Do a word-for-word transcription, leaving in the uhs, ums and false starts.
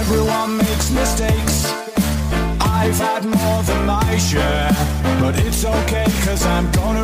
Everyone makes mistakes, I've had more than my share, but it's okay, cause I'm gonna